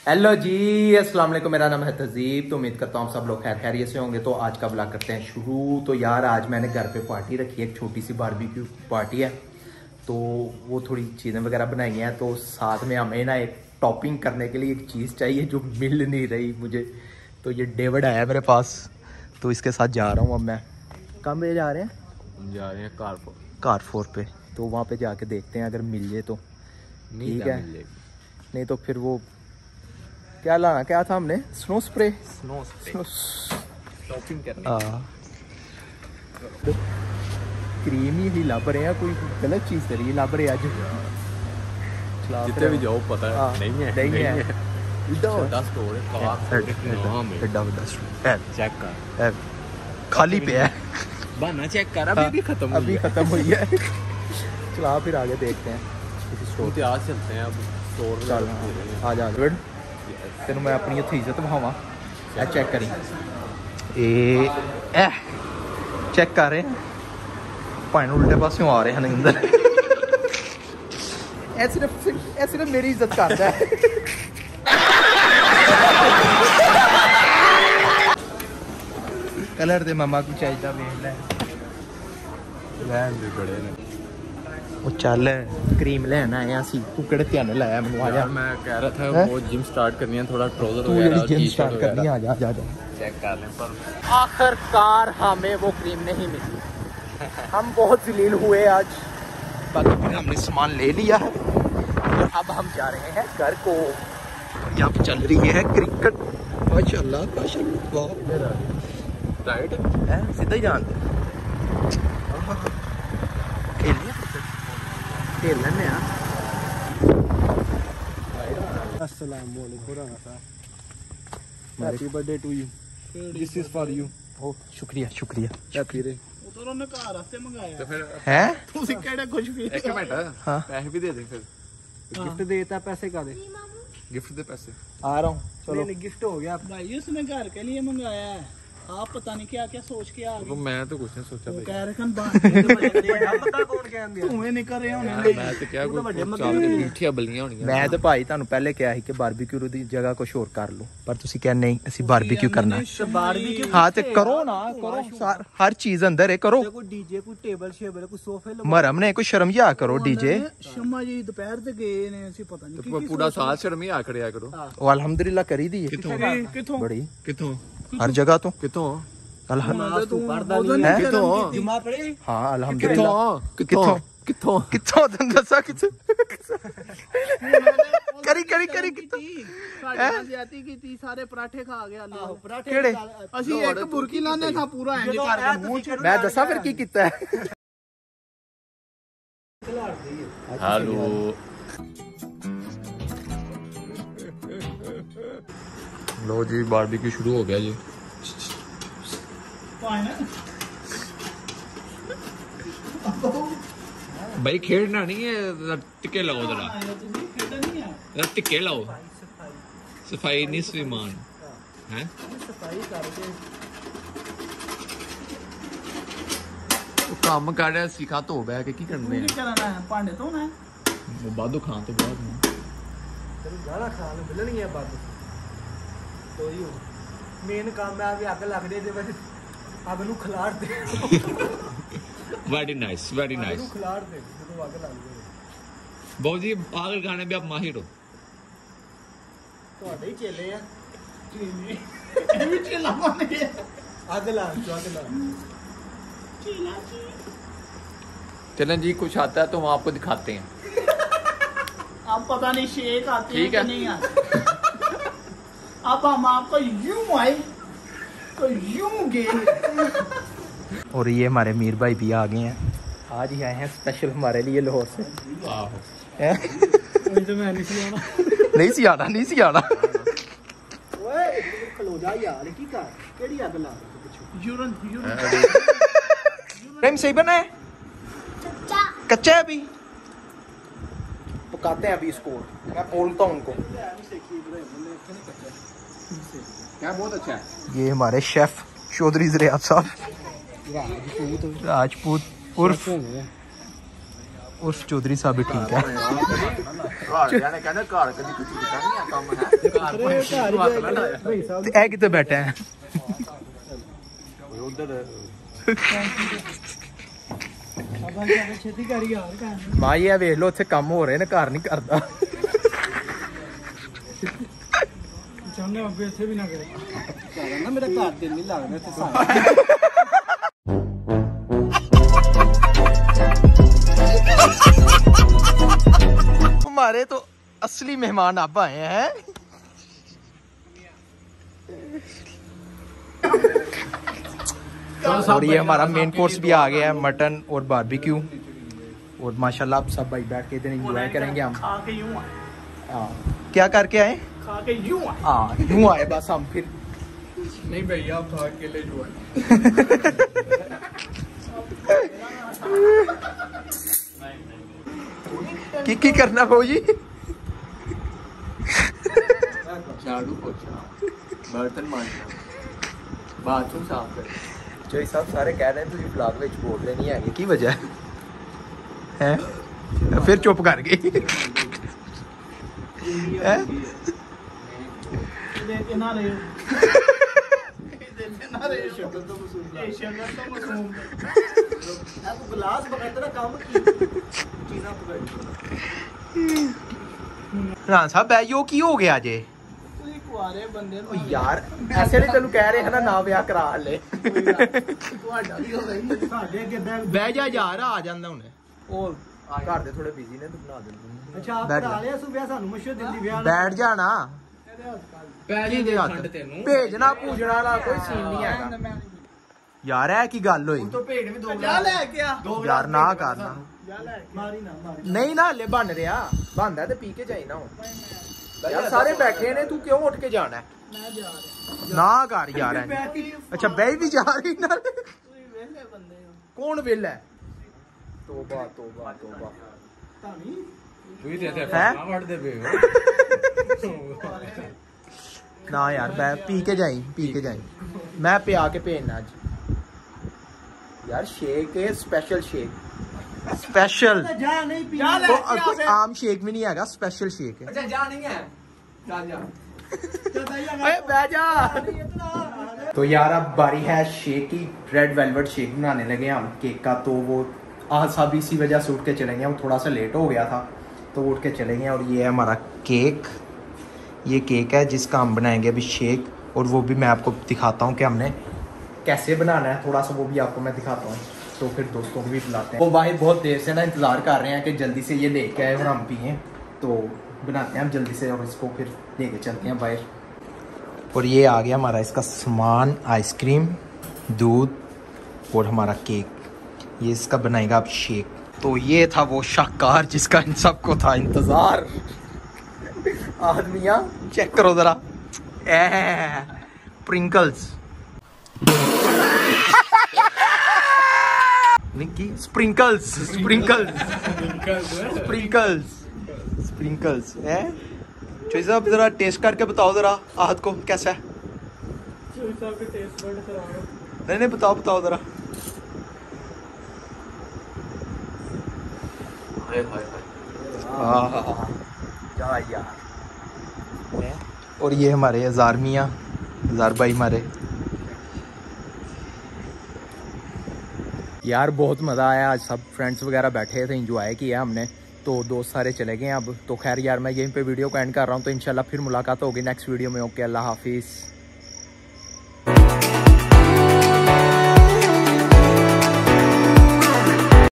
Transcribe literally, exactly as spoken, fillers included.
Hello जी, अस्सलाम वालेकुम। मेरा नाम है तहजीब। तो उम्मीद करता हूँ सब लोग खैर खैरियत से होंगे। तो आज का ब्लॉग करते हैं शुरू। तो यार आज मैंने घर पे पार्टी रखी है, एक छोटी सी बारबेक्यू पार्टी है। तो वो थोड़ी चीज़ें वगैरह बनाई हैं। तो साथ में हमें ना एक टॉपिंग करने के लिए एक चीज़ चाहिए जो मिल नहीं रही मुझे। तो ये डेविड आया मेरे पास, तो इसके साथ जा रहा हूँ अब मैं। कहाँ पे जा रहे हैं? जा रहे हैं कारफोर कारफोर पे। तो वहाँ पे जाके देखते हैं, अगर मिल जाए तो ठीक है, नहीं तो फिर वो क्या लाना क्या था हमने, snow spray snow spray shopping करने। हाँ, क्रीम ही लाभ रहे हैं, कोई गलत चीज़ करिए लाभ रहे आज। जितने भी जाओ पता है नहीं है नहीं है बड़ा स्टोर है, बड़ा बड़ा स्टोर। चेक कर, खाली पे है, बहाना चेक कर, अभी भी खत्म अभी खत्म हुई है। चला फिर आगे देखते हैं किसी स्टोर पे आज चलते हैं। अब स्टोर चल आ जा तेन मैं अपनी इतनी इज्जत बहावा। चेक करी ए चेक कर रहे हैं भाई, उल्टे पासों आ रहे हैं अंदर। ऐ सिर्फ ऐ सिर्फ मेरी इज्जत करता है। कलर दे मामा को चाहिए वेख ले बड़े ने। वो चल क्रीम लेना है असी, तू केड़े ध्यान लाया मैनू? आ जा। मैं कह रहा था वो जिम स्टार्ट करनी है, थोड़ा ट्राउजर तू वगैरह जिम स्टार्ट करनी है, आ जा जा जा। चेक कर लें। पर आखिरकार हमें वो क्रीम नहीं मिली। हम बहुत जलील हुए आज। बाकी फिर हमने सामान ले लिया है और अब हम जा रहे हैं घर को। और यहाँ पे चल रही है क्रिकेट। माशाल्लाह माशाल्लाह, राइट है सीधा ही जानते खेलिए खेल लेने यार। अस्सलाम वालेकुम, happy birthday to you, this is for you. ओ शुक्रिया शुक्रिया हैप्पी रे। तो फिर है ਤੁਸੀਂ ਕਿਹੜੇ ਖੁਸ਼ ਫੀਲ एक मिनट हाँ पैसे भी दे दे, फिर गिफ्ट देता, पैसे का दे? गिफ्ट दे पैसे। आ रहा हूँ चलो। नहीं गिफ्ट हो गया भाई, उसने घर के लिए मंगाया है। आप पता नहीं क्या क्या सोच के आ तो गए। मैं तो कुछ नहीं सोचा भाई। कह रहे कन पता कौन कहंदे धुएं निकल रहे होने। मैं तो क्या कुछ चाल के मिठिया बलियां होणीਆਂ। मैं तो भाई ਤੁਹਾਨੂੰ ਪਹਿਲੇ ਕਿਹਾ ਸੀ ਕਿ ਬਾਰਬੀਕਿਊ ਦੀ ਜਗ੍ਹਾ ਕੁਝ ਹੋਰ ਕਰ ਲਓ, ਪਰ ਤੁਸੀਂ ਕਿਹਾ ਨਹੀਂ ਅਸੀਂ ਬਾਰਬੀਕਿਊ ਕਰਨਾ। बारबेक्यू हाँ तो करो ना करो, हर चीज अंदर है करो। कोई डीजे, कोई टेबल शेबल, कोई सोफे लो। मरम ने कोई शर्म या करो डीजे। शम्मा जी दोपहर से गए ने, ਅਸੀਂ पता नहीं तो पूरा साल शर्म ही आकड़िया करो। वो अल्हम्दुलिल्लाह करी दी है किथों बड़ी कितों हर जगह तो कितों अल्हम्दुलिल्लाह। तू पढ़दा नहीं है? कितों जुमा पढ़े? हाँ अल्हम्दुलिल्लाह। कितों कितों किथों तुम दसा किथों करी करी करी किथों ਸਾਡੇ ਨਾਲ ਜ਼ਿਆਦਤੀ ਕੀਤੀ, ਸਾਰੇ ਪਰਾਠੇ ਖਾ ਗਿਆ आहो, ਆਲੂ। पराठे केड़े? डाल- ਅਸੀਂ ਇੱਕ ਬੁਰਕੀ ਲਾਣੇ ਥਾ ਪੂਰਾ ਇੰਜ ਕਰਕੇ ਮੂੰਹ ਚ। मैं दसा फिर की किता है। हेलो लो जी, बारबेक्यू शुरू हो गया जी। भाई खेलना नहीं है, टिके लाओ जरा, जरा टिके लाओ। सफाई नहीं श्रीमान है। काम कर रहा सीखा तो बह के की करने ਕੀ ਕਰਨਾ ਹੈ? ਭਾਂਡੇ ਧੋਣਾ ਹੈ। बादू खान तो बाद में तेरे गाना खान मिलनी है बात तो ही हो। मेन काम है अभी अग लग दे बस अग नु खिलाड़ दे। वेरी नाइस वेरी अग नाइस। नु खिलाड़ दे तो अग लग दे। बहुत जी पागल गाने भी आप माहिर हो। ਤੁਹਾਡੇ ਹੀ ਚੇਲੇ ਆ। ਇਹ ਵੀ ਚੇਲਾ ਬਣ ਗਿਆ। अग ला अग ला। चलें जी, कुछ आता है तो हम आपको दिखाते हैं। अब पता नहीं शेक आते हैं ठीक कि है। नहीं आते। अब हम आपको यूं आए तो यूं गए। और ये हमारे मीर भाई भी आ गए हैं, आज ही आए हैं स्पेशल हमारे लिए लाहौर से। आहो हैं? तो मैं नहीं सी आना। नहीं सी आना नहीं सी आना। ओए खलो जा यार की कर केड़ी अग ला पिछू। यूरन यूरन टाइम सही बना है? कच्चा है अभी, पकाते हैं अभी इसको। मैं बोलता हूँ उनको। क्या बहुत अच्छा है। ये हमारे शेफ चौधरी ज़रियाब साहब राजपूत उर्फ उर्फ चौधरी साहब भी ठीक है। कितने बैठे हैं मां ये वेख लो, इतने काम हो रहे ने, घर नहीं करता। मेरा घर दिल नहीं लगता। हमारे तो असली मेहमान आप आए हैं। और ये हमारा मेन कोर्स भी आ गया है, मटन और बारबेक्यू। और माशाल्लाह आप सब भाई बैठ के इधर एंजॉय करेंगे हम। हाँ क्या करके आए? खा के यूं आए। हाँ यूं आए बस हम। फिर नहीं भैया आप खा के ले जो की की करना भाजी? झाड़ू पोछा, बर्तन मांजना, बाथरूम साफ करना। जो सब सारे कह रहे हैं तुझे ब्लॉग में बोल रहे नहीं है, की वजह है? फिर चुप कर गई। ना रहे गिलास बगैर काम रान साहब यो की हो गया जे? बंदे ओ यार ऐसे नहीं तेन कह रहे हैं ना, ना ब्याह करा ले। बह जा यार, आ जांदा हुणे। ओ घर दे थोड़े बिजी ने, तू बना दे। अच्छा आप करा लिया सुबह सानू मशहूर दिल्ली ब्याह। बैठ जाना पैरी दे हੱਥ तेनू भेजना पूजना वाला कोई सीन नहीं है यार। है की गल होई तो भेड़ भी दो जा ले के आ यार, ना करना मारी ना मारी नहीं ना, हले बन रहा बनदा ते पी के जाई ना हुन। यार सारे बैठे ने, तू क्यों उठ के जाना है? मैं जा रहा ना कर यार। अच्छा बह भी जा रही ना? तू वेले बंदे हो। कौन वेला है? तौबा तौबा तौबा। तानी तू ही तेरे हैं? फरमा वड़ दे बे। ना यार मैं पी के जाई, पी के जाई। मैं पिया के भेजना अज यार। शेक है स्पेशल शेक, स्पेशल। जा नहीं पी जा ले तो कोई आम शेक भी नहीं है, स्पेशल शेक है। अच्छा जा नहीं है जा जा अरे बह जा। तो यार अब बारी है शेक की। रेड वेलवेट शेक बनाने लगे हम केक का। तो वो आज सब इसी वजह से उठ के चले गए, वो थोड़ा सा लेट हो गया था तो उठ के चले गए। और ये है हमारा केक, ये केक है जिसका हम बनाएंगे अभी शेक। और वो भी मैं आपको दिखाता हूँ कि हमने कैसे बनाना है, थोड़ा सा वो भी आपको मैं दिखाता हूँ। तो फिर दोस्तों को भी बुलाते हैं। वो भाई बहुत देर से ना इंतज़ार कर रहे हैं कि जल्दी से ये लेके आए और हम पिए। तो बनाते हैं हम जल्दी से और इसको फिर लेके चलते हैं बाहर। और ये आ गया हमारा इसका सामान, आइसक्रीम, दूध और हमारा केक। ये इसका बनाएगा अब शेक। तो ये था वो शाहकार जिसका इन सबको था इंतज़ार। आदमिया चेक करो जरा, प्रिंकल्स निकी, स्प्रिंकल्स स्प्रिंकल्स स्प्रिंकल्स स्प्रिंकल्स है। चोई साहब जरा टेस्ट करके बताओ जरा आहत को कैसा है। नहीं नहीं बताओ बताओ जरा। हाँ यार। और ये हमारे हजार मियाँ, हजार भाई हमारे। यार बहुत मज़ा आया आज, सब फ्रेंड्स वगैरह बैठे थे, एंजॉय किया हमने। तो दोस्त सारे चले गए अब। तो खैर यार मैं यहीं पे वीडियो को एंड कर रहा हूँ। तो इंशाल्लाह फिर मुलाकात होगी नेक्स्ट वीडियो में। ओके, अल्लाह हाफिज़।